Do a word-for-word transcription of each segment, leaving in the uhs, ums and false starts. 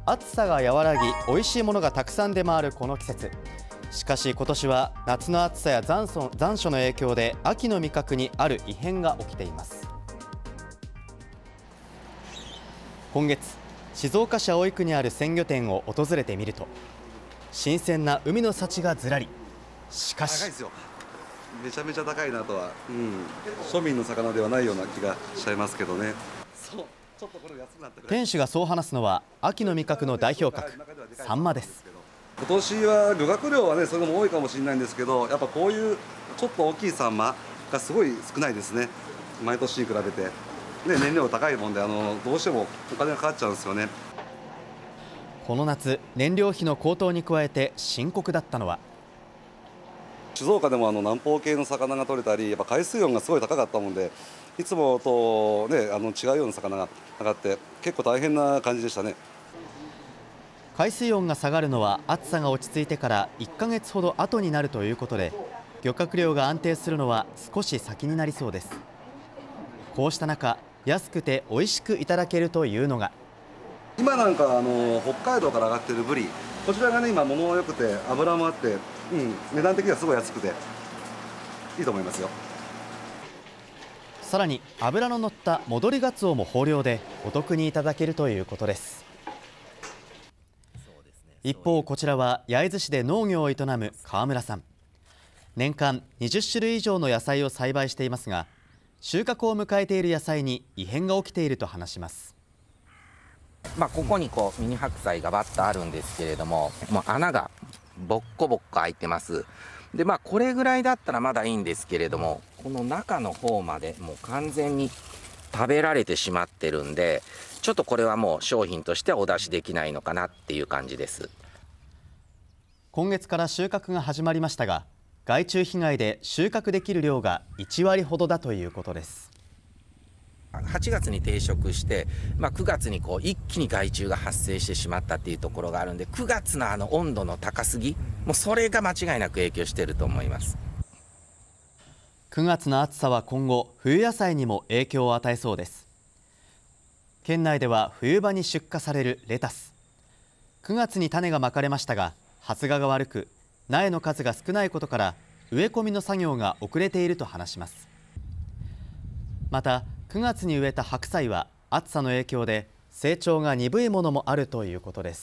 暑さが和らぎ美味しいものがたくさん出回るこの季節。しかし今年は夏の暑さや残暑残暑の影響で秋の味覚にある異変が起きています。今月、静岡市葵区にある鮮魚店を訪れてみると、新鮮な海の幸がずらり。しかし高いですよ。めちゃめちゃ高いなとは、うん、庶民の魚ではないような気がしちゃいますけどね。そう、ちょっとこれ安くなったぐらい。 店主がそう話すのは秋の味覚の代表格、サンマです。 今年は漁獲量はね、それでも多いかもしれないんですけど、やっぱこういうちょっと大きいサンマがすごい少ないですね。毎年に比べて、ね、燃料高いもんで、あのどうしてもお金がかかっちゃうんですよね。 この夏、燃料費の高騰に加えて深刻だったのは、 静岡でもあの南方系の魚が取れたり、やっぱ海水温がすごい高かったもんで、いつもと、ね、あの違うような魚が上がって、結構大変な感じでしたね。 海水温が下がるのは暑さが落ち着いてからいっかげつほど後になるということで、漁獲量が安定するのは少し先になりそうです。こうした中、安くて美味しくいただけるというのが、 今なんかあの北海道から上がってるブリ、こちらがね今物も良くて脂もあって、うん、値段的にはすごい安くていいと思いますよ。 さらに脂の乗った戻りガツオも豊漁でお得にいただけるということです。一方、こちらは焼津市で農業を営む川村さん。年間にじゅっしゅるい以上の野菜を栽培していますが、収穫を迎えている野菜に異変が起きていると話します。 まあ、ここにこうミニ白菜がバッとあるんですけれども、もう穴がボッコボッコ開いてます。でまあこれぐらいだったらまだいいんですけれども、この中の方までもう完全に食べられてしまってるんで、ちょっとこれはもう商品としてはお出しできないのかなっていう感じです。 今月から収穫が始まりましたが、害虫被害で収穫できる量がいちわりほどだということです。 はちがつに定食して、まあ、くがつにこう一気に害虫が発生してしまったっていうところがあるんで、くがつのあの温度の高すぎ、もうそれが間違いなく影響していると思います。 くがつの暑さは今後、冬野菜にも影響を与えそうです。県内では冬場に出荷されるレタス、くがつに種がまかれましたが、発芽が悪く苗の数が少ないことから植え込みの作業が遅れていると話します。またくがつに植えた白菜は暑さの影響で成長が鈍いものもあるということです。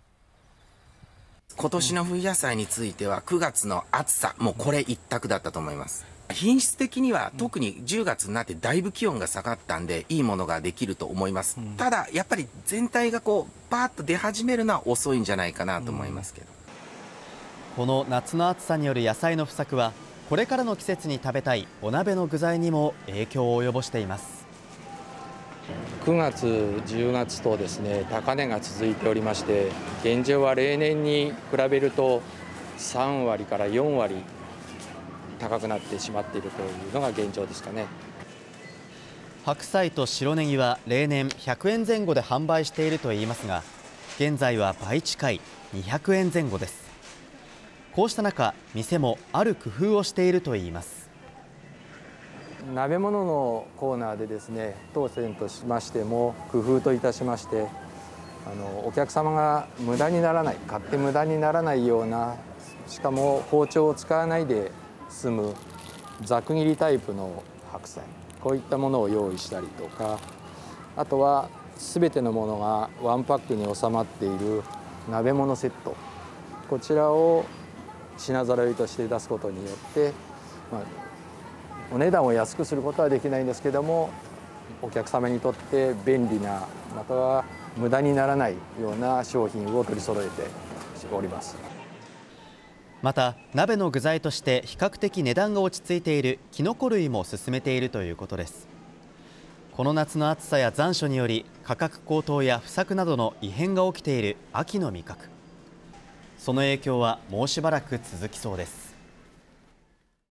今年の冬野菜についてはくがつの暑さ、もうこれ一択だったと思います。品質的には特にじゅうがつになってだいぶ気温が下がったんで、いいものができると思います。ただやっぱり全体がこうバーッと出始めるのは遅いんじゃないかなと思いますけど、 この夏の暑さによる野菜の不作はこれからの季節に食べたいお鍋の具材にも影響を及ぼしています。 くがつ、じゅうがつとですね、高値が続いておりまして、現状は例年に比べるとさんわりからよんわり高くなってしまっているというのが現状ですかね。 白菜と白ネギは例年ひゃくえんぜん後で販売しているといいますが、現在は倍近いにひゃくえんぜん後です。こうした中、店もある工夫をしているといいます。 鍋物のコーナーでですね、当店としましても工夫といたしまして、あのお客様が無駄にならない、買って無駄にならないような、しかも包丁を使わないで済むざく切りタイプの白菜、こういったものを用意したりとか、あとは全てのものがワンパックに収まっている鍋物セット、こちらを品揃えとして出すことによって、まあ、お値段を安くすることはできないんですけども、お客様にとって便利な、または無駄にならないような商品を取り揃えております。 また鍋の具材として比較的値段が落ち着いているキノコ類も進めているということです。この夏の暑さや残暑により価格高騰や不作などの異変が起きている秋の味覚、その影響はもうしばらく続きそうです。